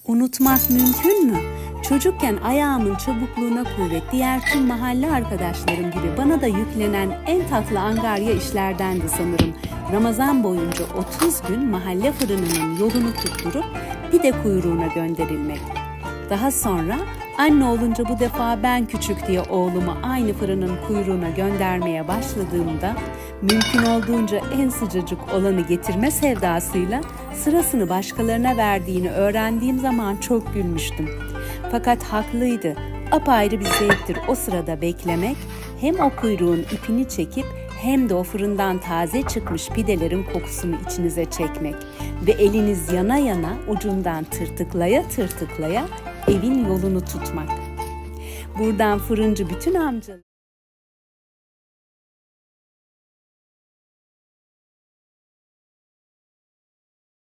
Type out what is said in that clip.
Unutmak mümkün mü? Çocukken ayağımın çabukluğuna kuvvet, diğer tüm mahalle arkadaşlarım gibi bana da yüklenen en tatlı angarya işlerdendi sanırım. Ramazan boyunca 30 gün mahalle fırınının yolunu tutturup pide kuyruğuna gönderilmek. Daha sonra anne olunca bu defa ben küçük diye oğlumu aynı fırının kuyruğuna göndermeye başladığımda mümkün olduğunca en sıcacık olanı getirme sevdasıyla sırasını başkalarına verdiğini öğrendiğim zaman çok gülmüştüm. Fakat haklıydı. Apayrı bir zevktir o sırada beklemek, hem o kuyruğun ipini çekip hem de o fırından taze çıkmış pidelerin kokusunu içinize çekmek ve eliniz yana yana ucundan tırtıklaya tırtıklaya evin yolunu tutmak. Buradan fırıncı bütün amcalar